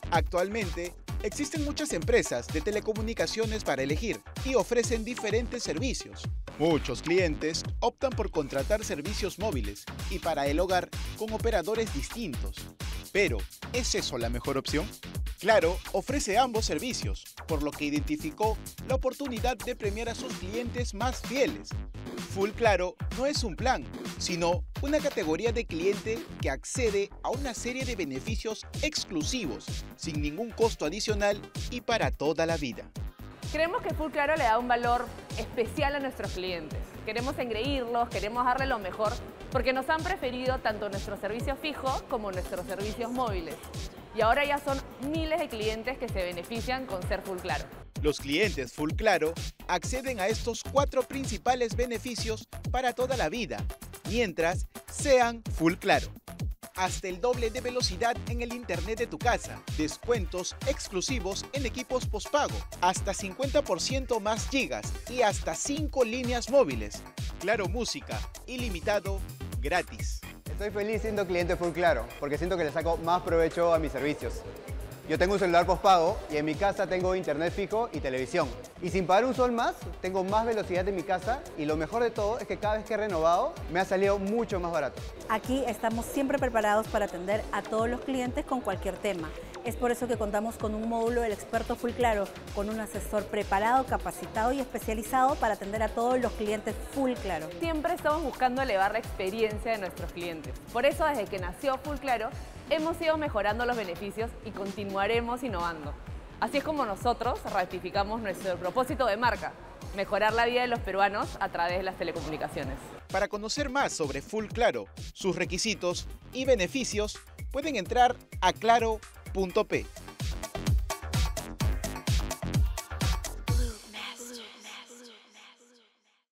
Actualmente, existen muchas empresas de telecomunicaciones para elegir y ofrecen diferentes servicios. Muchos clientes optan por contratar servicios móviles y para el hogar con operadores distintos. Pero, ¿es eso la mejor opción? Claro ofrece ambos servicios, por lo que identificó la oportunidad de premiar a sus clientes más fieles. Full Claro no es un plan, sino una categoría de cliente que accede a una serie de beneficios exclusivos, sin ningún costo adicional y para toda la vida. Creemos que Full Claro le da un valor especial a nuestros clientes. Queremos engreírlos, queremos darle lo mejor, porque nos han preferido tanto nuestros servicios fijos como nuestros servicios móviles. Y ahora ya son miles de clientes que se benefician con ser Full Claro. Los clientes Full Claro acceden a estos 4 principales beneficios para toda la vida, mientras sean Full Claro. Hasta el doble de velocidad en el internet de tu casa, descuentos exclusivos en equipos postpago, hasta 50% más gigas y hasta 5 líneas móviles. Claro Música, ilimitado, gratis. Estoy feliz siendo cliente Full Claro, porque siento que le saco más provecho a mis servicios. Yo tengo un celular postpago y en mi casa tengo internet fijo y televisión. Y sin pagar un sol más, tengo más velocidad en mi casa y lo mejor de todo es que cada vez que he renovado, me ha salido mucho más barato. Aquí estamos siempre preparados para atender a todos los clientes con cualquier tema. Es por eso que contamos con un módulo del experto Full Claro, con un asesor preparado, capacitado y especializado para atender a todos los clientes Full Claro. Siempre estamos buscando elevar la experiencia de nuestros clientes. Por eso, desde que nació Full Claro, hemos ido mejorando los beneficios y continuaremos innovando. Así es como nosotros ratificamos nuestro propósito de marca: mejorar la vida de los peruanos a través de las telecomunicaciones. Para conocer más sobre Full Claro, sus requisitos y beneficios, pueden entrar a claro.p.